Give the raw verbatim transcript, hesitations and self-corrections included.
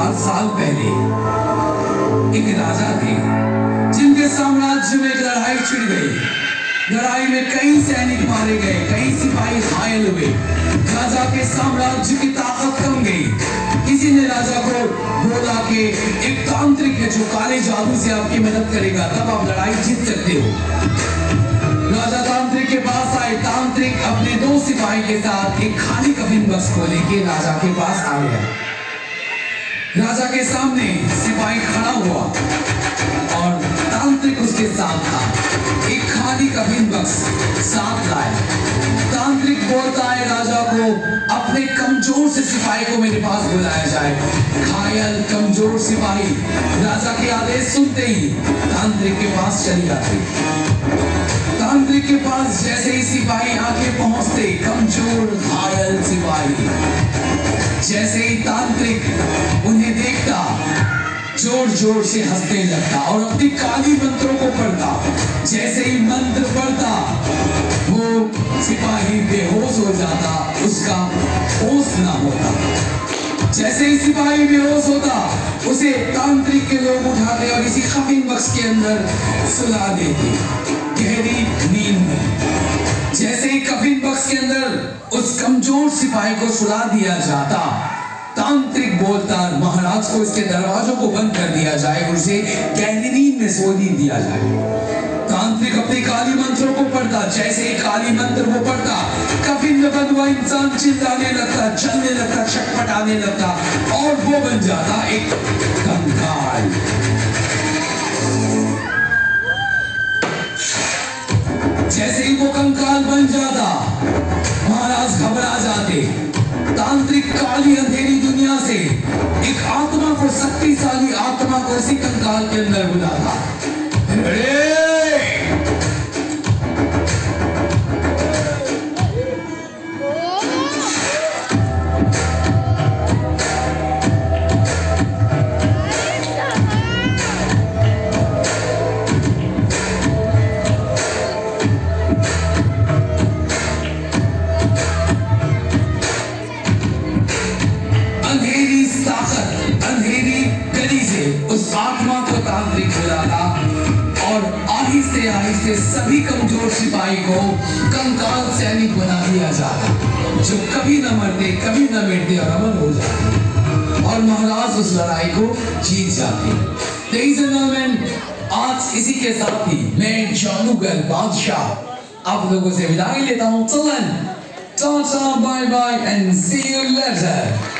हजार साल पहले एक राजा थे जिनके साम्राज्य में एक लड़ाई छिड़ गई। लड़ाई में कई सैनिक मारे गए, कई सिपाही घायल हुए। राजा के साम्राज्य की ताकत कम गई। किसी ने राजा को बोला कि एक तांत्रिक है जो काले जादू से आपकी मदद करेगा, तब आप लड़ाई जीत सकते हो। राजा तांत्रिक के पास आए। तांत्रिक अपने दो सिपाही के साथ एक खाली कफिन बक्स को लेके राजा के पास आ गया। राजा के सामने सिपाही खड़ा हुआ और तांत्रिक उसके साथ था। एक खाली कफिन बक्स साथ लाया। तांत्रिक बोलता है राजा को अपने कमजोर से सिपाही को मेरे पास बुलाया जाए। घायल कमजोर सिपाही राजा के आदेश सुनते ही तांत्रिक के पास चली जाती। तांत्रिक के पास जैसे ही सिपाही आके पहुंचते, कमजोर घायल सिपाही, जैसे ही तांत्रिक उन्हें देखता जोर जोर से हंसने लगता और अपनी काली मंत्रों को पढ़ता। जैसे ही मंत्र पढ़ता वो सिपाही बेहोश हो जाता, उसका होश ना होता। जैसे ही सिपाही बेहोश होता उसे तांत्रिक के लोग उठाते और इसी कफिन बक्स के अंदर सुला देते गहरी नींद में। जैसे ही कफिन बक्स के अंदर उस कमजोर सिपाही को सुला दिया जाता, तांत्रिक बोलता महाराज को इसके दरवाजों को बंद कर दिया जाए और उसे गहरी नींद में सोने दिया जाए। तांत्रिक अपने काली मंत्रों को पढ़ता। जैसे ही काली मंत्र वो पढ़ता, कफिन में बंद हुआ इंसान चिल्लाने लगता, चलने लगता, छटपटाने लगता और वो बन जाता एक कंकाल। जैसे ही वो कंकाल बन जाता महाराज घबरा जाते। तांत्रिक काली अंधेरी दुनिया से एक आत्मा को, शक्तिशाली आत्मा को उसी कंकाल के अंदर बुलाता। उस आत्मा को तांत्रिक बुलाता और आहिस्ते आहिस्ते सभी कमजोर सिपाही को कंकाल सैनिक बना दिया जाता, जो कभी न मरते, कभी न मिटते और अमर हो जाते और महाराज उस लड़ाई को जीत जाते। Ladies and gentlemen, आज इसी के साथ ही मैं जादूगर बादशाह आप लोगों से विदाई लेता हूँ। चलन ta ta, bye bye and see you letter.